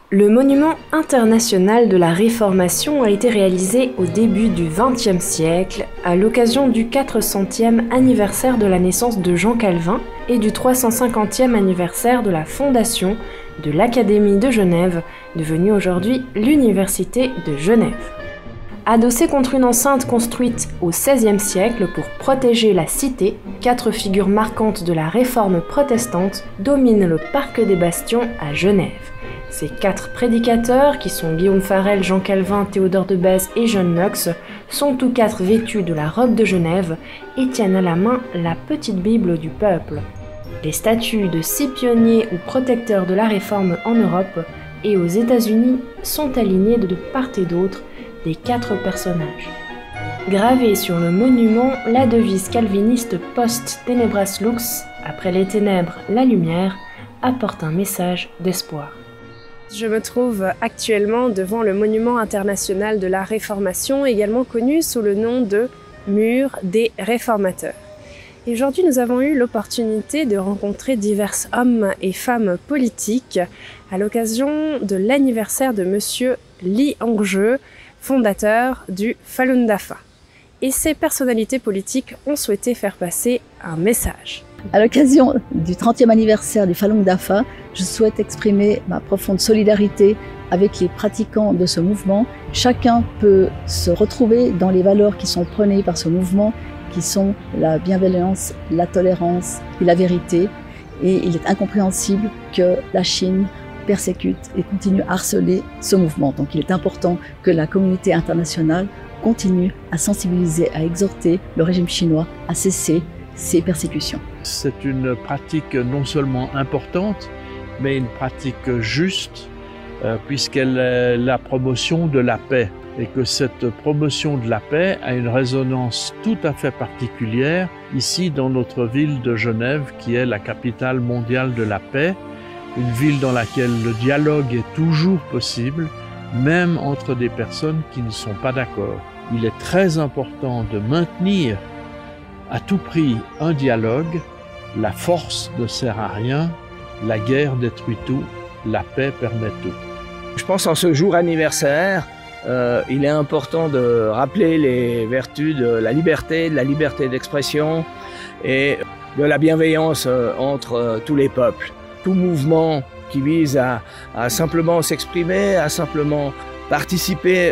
Le monument international de la Réformation a été réalisé au début du XXe siècle, à l'occasion du 400e anniversaire de la naissance de Jean Calvin et du 350e anniversaire de la fondation de l'Académie de Genève, devenue aujourd'hui l'Université de Genève. Adossé contre une enceinte construite au XVIe siècle pour protéger la cité, 4 figures marquantes de la réforme protestante dominent le parc des Bastions à Genève. Ces 4 prédicateurs, qui sont Guillaume Farel, Jean Calvin, Théodore de Bèze et John Knox, sont tous 4 vêtus de la robe de Genève et tiennent à la main la petite Bible du peuple. Les statues de 6 pionniers ou protecteurs de la réforme en Europe et aux États-Unis sont alignées de part et d'autre des 4 personnages. Gravée sur le monument, la devise calviniste Post Tenebras Lux, après les ténèbres, la lumière, apporte un message d'espoir. Je me trouve actuellement devant le monument international de la Réformation, également connu sous le nom de Mur des Réformateurs. Et aujourd'hui, nous avons eu l'opportunité de rencontrer divers hommes et femmes politiques à l'occasion de l'anniversaire de Monsieur Lee Hong-je, fondateur du Falun Dafa. Et ces personnalités politiques ont souhaité faire passer un message. À l'occasion du 30e anniversaire du Falun Dafa, je souhaite exprimer ma profonde solidarité avec les pratiquants de ce mouvement. Chacun peut se retrouver dans les valeurs qui sont prônées par ce mouvement, qui sont la bienveillance, la tolérance et la vérité. Et il est incompréhensible que la Chine persécute et continue à harceler ce mouvement. Donc il est important que la communauté internationale continue à sensibiliser, à exhorter le régime chinois à cesser ces persécutions. C'est une pratique non seulement importante, mais une pratique juste, puisqu'elle est la promotion de la paix. Et que cette promotion de la paix a une résonance tout à fait particulière ici dans notre ville de Genève, qui est la capitale mondiale de la paix, une ville dans laquelle le dialogue est toujours possible, même entre des personnes qui ne sont pas d'accord. Il est très important de maintenir à tout prix un dialogue. La force ne sert à rien, la guerre détruit tout, la paix permet tout. Je pense en ce jour anniversaire, il est important de rappeler les vertus de la liberté d'expression et de la bienveillance entre tous les peuples. Tout mouvement qui vise à simplement s'exprimer, à simplement participer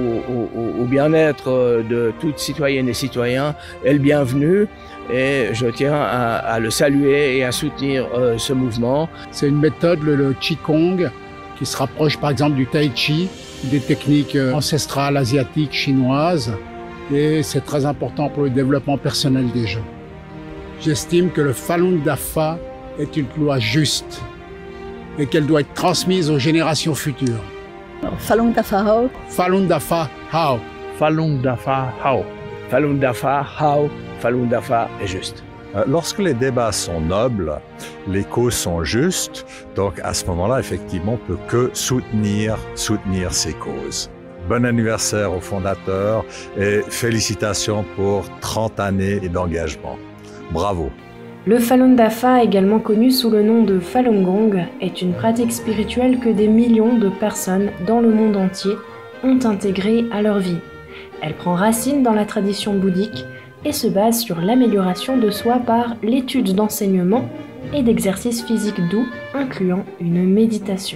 au bien-être de toutes citoyennes et citoyens est le bienvenu, et je tiens à le saluer et à soutenir ce mouvement. C'est une méthode, le Qigong, qui se rapproche par exemple du Tai Chi, des techniques ancestrales asiatiques, chinoises, et c'est très important pour le développement personnel des gens. J'estime que le Falun Dafa est une loi juste et qu'elle doit être transmise aux générations futures. Falun Dafa Hao. Falun Dafa Hao. Falun Dafa Hao. Falun Dafa Hao. Falun Dafa est juste. Lorsque les débats sont nobles, les causes sont justes, donc à ce moment-là, effectivement, on ne peut que soutenir ces causes. Bon anniversaire aux fondateurs et félicitations pour 30 années d'engagement. Bravo. Le Falun Dafa, également connu sous le nom de Falun Gong, est une pratique spirituelle que des millions de personnes dans le monde entier ont intégrée à leur vie. Elle prend racine dans la tradition bouddhique et se base sur l'amélioration de soi par l'étude d'enseignements et d'exercices physiques doux, incluant une méditation.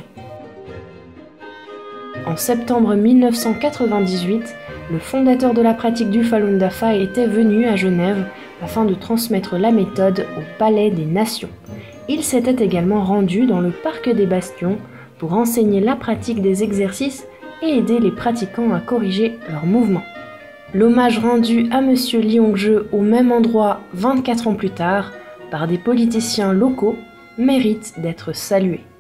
En septembre 1998, le fondateur de la pratique du Falun Dafa était venu à Genève afin de transmettre la méthode au Palais des Nations. Il s'était également rendu dans le Parc des Bastions pour enseigner la pratique des exercices et aider les pratiquants à corriger leurs mouvements. L'hommage rendu à Monsieur Lee Hong-je au même endroit 24 ans plus tard par des politiciens locaux mérite d'être salué.